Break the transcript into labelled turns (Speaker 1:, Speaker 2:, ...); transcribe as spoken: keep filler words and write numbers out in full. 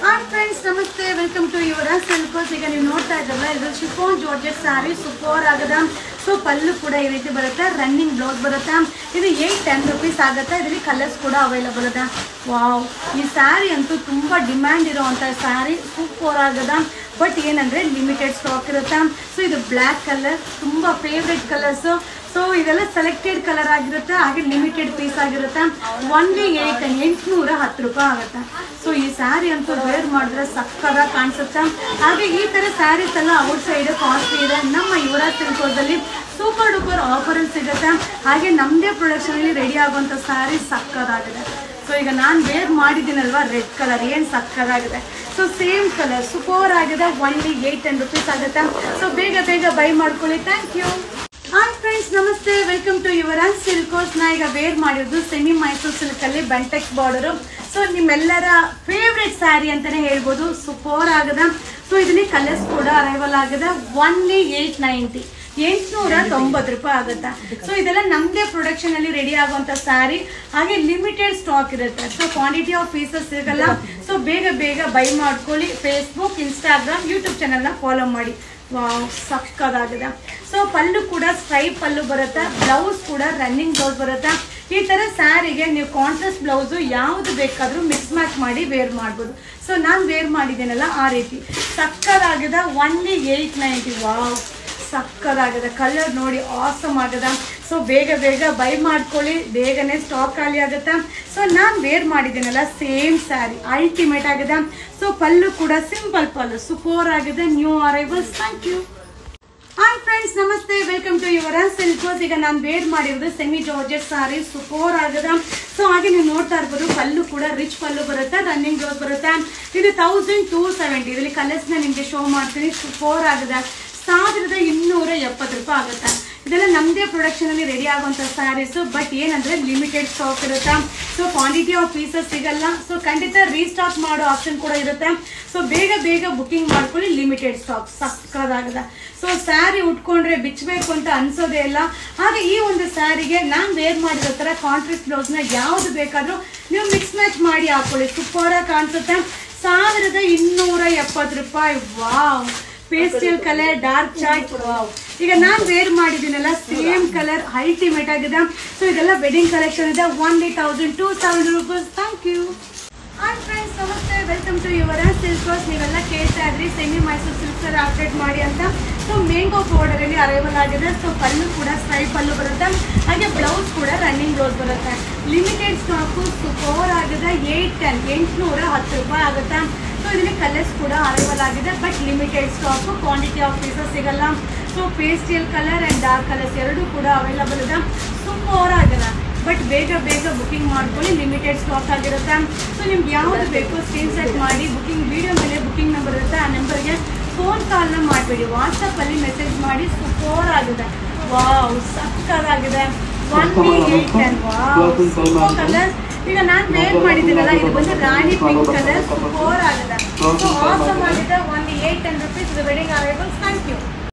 Speaker 1: Hi friends, namaste. Welcome to Yuvraj Silks. ಈಗ ನೀವು ನೋಡ್ತಾ ಇದ್ದೀರಲ್ಲ ಇದು ಶಿಫಾನ್ ಜಾರ್ಜೆಟ್ ಸಾರಿ ಸೂಪರ್ ಆಗಿದೆ. ಸೊ ಪಲ್ಲು ಕೂಡ ಈ ರೀತಿ ಬರುತ್ತೆ, ರನ್ನಿಂಗ್ ಬ್ಲೌಸ್ ಬರುತ್ತೆ. ಇದು ಏಟ್ ಟೆನ್ ರುಪೀಸ್ ಆಗುತ್ತೆ. ಇದರಲ್ಲಿ ಕಲರ್ಸ್ ಕೂಡ ಅವೈಲಬಲ್ ಇದೆ. ವಾವ್, ಈ ಸ್ಯಾರಿ ಅಂತೂ ತುಂಬ ಡಿಮ್ಯಾಂಡ್ ಇರೋವಂಥ ಸ್ಯಾರಿ, ಸೂಪರ್ ಆಗಿದೆ. ಬಟ್ ಏನಂದರೆ ಲಿಮಿಟೆಡ್ ಸ್ಟಾಕ್ ಇರುತ್ತೆ. ಸೊ ಇದು ಬ್ಲ್ಯಾಕ್ ಕಲರ್, ತುಂಬ ಫೇವ್ರೆಟ್ ಕಲರ್ಸು. ಸೊ ಇದೆಲ್ಲ ಸೆಲೆಕ್ಟೆಡ್ ಕಲರ್ ಆಗಿರುತ್ತೆ, ಹಾಗೆ ಲಿಮಿಟೆಡ್ ಪೀಸ್ ಆಗಿರುತ್ತೆ. ಒನ್ಲಿ ಏಟ್ ಎಂಟುನೂರ ಹತ್ತು ರೂಪಾಯಿ ಆಗುತ್ತೆ. ಸೊ ಈ ಸ್ಯಾರಿ ಅಂತೂ ವೇರ್ ಮಾಡಿದ್ರೆ ಸಕ್ಕತ್ತಾಗಿ ಕಾಣಿಸುತ್ತೆ. ಹಾಗೆ ಈ ಥರ ಸ್ಯಾರೀಸ್ ಎಲ್ಲ ಔಟ್ ಸೈಡ್ ಕಾಸ್ಟ್ಲಿ ಇದೆ. ನಮ್ಮ ಯುವರಾಜ್ ಸಿಲ್ಕ್ಸಲ್ಲಿ ಸೂಪರ್ ಡೂಪರ್ ಆಫರಲ್ಲಿ ಸಿಗುತ್ತೆ. ಹಾಗೆ ನಮ್ಮದೇ ಪ್ರೊಡಕ್ಷನಲ್ಲಿ ರೆಡಿ ಆಗುವಂಥ ಸ್ಯಾರಿ ಸಕ್ಕತ್ತಾಗಿದೆ. ಸೊ ಈಗ ನಾನು ವೇರ್ ಮಾಡಿದ್ದೀನಲ್ವಾ ರೆಡ್ ಕಲರ್, ಏನು ಸಕ್ಕತ್ತಾಗಿದೆ. ಸೊ ಸೇಮ್ ಕಲರ್ ಸೂಪರ್ ಆಗಿದೆ. ಒನ್ಲಿ ಏಟ್ ಟೆನ್ ರುಪೀಸ್ ಆಗುತ್ತೆ. ಸೊ ಬೇಗ ಬೇಗ ಬೈ ಮಾಡ್ಕೊಳ್ಳಿ. Thank you. ಹಾಯ್ ಫ್ರೆಂಡ್ಸ್, ನಮಸ್ತೆ. Welcome to Yuvraj silks. ನಾ ಈಗ ವೇರ್ ಮಾಡಿರೋದು ಸೆಮಿ ಮೈಸೂರು ಸಿಲ್ಕಲ್ಲಿ ಬೆಂಟೆಕ್ಸ್ ಬಾರ್ಡರು. ಸೊ ನಿಮ್ಮೆಲ್ಲರ ಫೇವ್ರೆಟ್ ಸ್ಯಾರಿ ಅಂತಲೇ ಹೇಳ್ಬೋದು. ಸೂಪರ್ ಆಗಿದೆ. ಸೊ ಇದರಲ್ಲಿ ಕಲರ್ಸ್ ಕೂಡ ಅರೈವಲ್ ಆಗಿದೆ. ಒನ್ಲಿ ಏಟ್ ನೈಂಟಿ ಎಂಟುನೂರ ತೊಂಬತ್ತು ರೂಪಾಯಿ ಆಗುತ್ತೆ. ಸೊ ಇದೆಲ್ಲ ನಮ್ಮದೇ ಪ್ರೊಡಕ್ಷನಲ್ಲಿ ರೆಡಿ ಆಗುವಂಥ ಸ್ಯಾರಿ, ಹಾಗೆ ಲಿಮಿಟೆಡ್ ಸ್ಟಾಕ್ ಇರುತ್ತೆ. ಸೊ ಕ್ವಾಂಟಿಟಿ ಆಫ್ ಪೀಸಸ್ ಸಿಗಲ್ಲ. ಸೊ ಬೇಗ ಬೇಗ ಬೈ ಮಾಡ್ಕೊಳ್ಳಿ. ಫೇಸ್ಬುಕ್, ಇನ್ಸ್ಟಾಗ್ರಾಮ್, ಯೂಟ್ಯೂಬ್ ಚಾನಲ್ನ ಫಾಲೋ ಮಾಡಿ. ವಾವ್, ಸಕ್ಕತ್ತಾಗಿದೆ. ಸೊ ಪಲ್ಲು ಕೂಡ ಸ್ಟ್ರೈಪ್ ಪಲ್ಲು ಬರುತ್ತೆ, ಬ್ಲೌಸ್ ಕೂಡ ರನ್ನಿಂಗ್ ಬ್ಲೌಸ್ ಬರುತ್ತೆ. ಈ ಥರ ಸ್ಯಾರಿಗೆ ನೀವು ಕಾಂಟ್ರಾಸ್ಟ್ ಬ್ಲೌಸು ಯಾವುದು ಬೇಕಾದರೂ ಮಿಕ್ಸ್ ಮ್ಯಾಚ್ ಮಾಡಿ ವೇರ್ ಮಾಡ್ಬೋದು. ಸೊ ನಾನು ವೇರ್ ಮಾಡಿದ್ದೇನಲ್ಲ ಆ ರೀತಿ ಸಕ್ಕತ್ತಾಗಿದೆ. Only eight ninety. ವಾವ್, ಸಕ್ಕತ್ತಾಗಿದೆ. ಕಲರ್ ನೋಡಿ ಆಸಮ್ ಆಗಿದೆ. ಸೊ ಬೇಗ ಬೇಗ ಬೈ ಮಾಡ್ಕೊಳ್ಳಿ, ಬೇಗನೆ ಸ್ಟಾಕ್ ಖಾಲಿ ಆಗುತ್ತೆ. ಸೊ ನಾನು ವೇರ್ ಮಾಡಿದ್ದೀನಲ್ಲ ಸೇಮ್ ಸ್ಯಾರಿ ಅಲ್ಟಿಮೇಟ್ ಆಗಿದೆ. ಸೊ ಪಲ್ಲು ಕೂಡ ಸಿಂಪಲ್ ಪಲ್ಲು, ಸೂಪರ್ ಆಗಿದೆ. New arrivals. Thank you. Hi friends, ನಮಸ್ತೆ. Welcome to Yuvraj silks. ಈಗ ನಾನು ವೇರ್ ಮಾಡಿರೋದು ಸೆಮಿ ಜಾರ್ಜೆಟ್ ಸಾರಿ, ಸೂಪರ್ ಆಗಿದೆ. ಸೊ ಹಾಗೆ ನೀವು ನೋಡ್ತಾ ಇರ್ಬೋದು ಪಲ್ಲು ಕೂಡ ರಿಚ್ ಪಲ್ಲು ಬರುತ್ತೆ, ರನ್ನಿಂಗ್ ಬ್ಲೌಸ್ ಬರುತ್ತೆ. ಇದು ತೌಸಂಡ್ ಟೂ ಸೆವೆಂಟಿ. ಇದರಲ್ಲಿ ಕಲರ್ಸ್ನ ನಿಮಗೆ ಶೋ ಮಾಡ್ತೀನಿ. ಸೂಪರ್ ಆಗಿದೆ. ಸಾವಿರದ ಇನ್ನೂರ ಎಪ್ಪತ್ತು ರೂಪಾಯಿ ಆಗುತ್ತೆ. ಇದೆಲ್ಲ ನಮ್ಮದೇ ಪ್ರೊಡಕ್ಷನಲ್ಲಿ ರೆಡಿ ಆಗುವಂಥ ಸ್ಯಾರೀಸು. ಬಟ್ ಏನಂದರೆ ಲಿಮಿಟೆಡ್ ಸ್ಟಾಕ್ ಇರುತ್ತೆ. ಸೊ ಕ್ವಾಂಟಿಟಿ ಆಫ್ ಪೀಸಸ್ ಸಿಗಲ್ಲ. ಸೊ ಖಂಡಿತ ರೀಸ್ಟಾಕ್ ಮಾಡೋ ಆಪ್ಷನ್ ಕೂಡ ಇರುತ್ತೆ. ಸೊ ಬೇಗ ಬೇಗ ಬುಕಿಂಗ್ ಮಾಡ್ಕೊಳ್ಳಿ. ಲಿಮಿಟೆಡ್ ಸ್ಟಾಕ್ ಸಕ್ಕದಾಗಿದೆ. ಸೊ ಸ್ಯಾರಿ ಉಟ್ಕೊಂಡ್ರೆ ಬಿಚ್ಚಬೇಕು ಅಂತ ಅನ್ಸೋದೇ ಇಲ್ಲ. ಹಾಗೆ ಈ ಒಂದು ಸ್ಯಾರಿಗೆ ನಾನು ವೇರ್ ಮಾಡಿರೋ ಥರ ಕಾಂಟ್ರಾಸ್ಟ್ ಬ್ಲೌಸ್ನ ಯಾವುದು ಬೇಕಾದರೂ ನೀವು ಮಿಕ್ಸ್ ಮ್ಯಾಚ್ ಮಾಡಿ ಹಾಕೊಳ್ಳಿ. ಸೂಪರಾಗಿ ಕಾಣಿಸುತ್ತೆ. ಸಾವಿರದ ಇನ್ನೂರ ಎಪ್ಪತ್ತು ರೂಪಾಯಿ. ವಾವ್, ಪೇಸ್ಟಲ್ ಕಲರ್, ಡಾರ್ಕ್ ಚಾಟ್. ವಾವ್, ಈಗ ನಾನು ವೇರ್ ಮಾಡಿದ್ದೀನಲ್ಲ ಸೇಮ್ ಕಲರ್ ಅಲ್ಟಿಮೇಟ್ ಆಗಿದೆ. ಸೊ ಇದೆಲ್ಲ ವೆಡ್ಡಿಂಗ್ ಕಲೆಕ್ಷನ್ ಇದೆ. Only thousand two seventy rupees. Thank you. Hi friends, ನಮಸ್ತೆ. Welcome to Yuvraj silks. ನೀವೆಲ್ಲ ಕೇಳ್ತಾ ಇದ್ರಿ ಸೆಮಿ ಮೈಸೂರು ಸಿಲ್ಕ್ಸ್ ಅಪ್ಡೇಟ್ ಮಾಡಿ ಅಂತ. ಸೊ ಮ್ಯಾಂಗೋ ಬಾರ್ಡರಲ್ಲಿ ಅರೈವಲ್ ಆಗಿದೆ. ಸೊ ಪಲ್ಲು ಕೂಡ ಸ್ಟ್ರೈಪ್ ಪಲ್ಲು ಬರುತ್ತೆ, ಹಾಗೆ ಬ್ಲೌಸ್ ಕೂಡ ರನ್ನಿಂಗ್ ಬ್ಲೌಸ್ ಬರುತ್ತೆ. ಲಿಮಿಟೆಡ್ ಸ್ಟಾಕು, ಸೂಪರ್ ಆಗಿದೆ. ಏಟ್ ಟೆನ್ ಎಂಟುನೂರ ಹತ್ತು ರೂಪಾಯಿ ಆಗುತ್ತೆ. ಸೊ ಇದರಲ್ಲಿ ಕಲರ್ಸ್ ಕೂಡ ಅರೈವಲ್ ಆಗಿದೆ. But limited stock, quantity of pieces ಸಿಗಲ್ಲ. So pastel colour and dark colours ಎರಡೂ ಕೂಡ ಅವೈಲಬಲ್ ಇದೆ. ಸೂಪರ್ ಆಗಿದೆ. ಬಟ್ ಬೇಗ ಬೇಗ ಬುಕಿಂಗ್ ಮಾಡ್ಕೊಳ್ಳಿ. ಲಿಮಿಟೆಡ್ ಸ್ಟಾಕ್ ಆಗಿರುತ್ತೆ. ಸೊ ನಿಮ್ಗೆ ಯಾವುದು ಬೇಕು ಸ್ಕ್ರೀನ್ ಶಾಟ್ ಮಾಡಿ ಬುಕಿಂಗ್ ವಿಡಿಯೋ ಮೇಲೆ ಬುಕಿಂಗ್ ನಂಬರ್ ಇರುತ್ತೆ. ಆ ನಂಬರ್ಗೆ ಫೋನ್ ಕಾಲ್ನ ಮಾಡಬೇಡಿ, ವಾಟ್ಸಪ್ಪಲ್ಲಿ ಮೆಸೇಜ್ ಮಾಡಿ. ಸೂಪರ್ ಆಗಿದೆ. ವಾವ್, ಸಕ್ಕತ್ತಾಗಿದೆ. Only eight ten. Wow, super colour. ಈಗ ನಾನು ವೇರ್ ಮಾಡಿದ್ದೀನಲ್ಲ ಇದು ಬಂದು ರಾಣಿ ಪಿಂಕ್ ಕಲರ್, ಸೂಪರ್ ಆಗಿದೆ. ಸೊ ಆಸಮ್ ಆಗಿದೆ. Only eight ten rupees. Wedding arrivals. Thank you.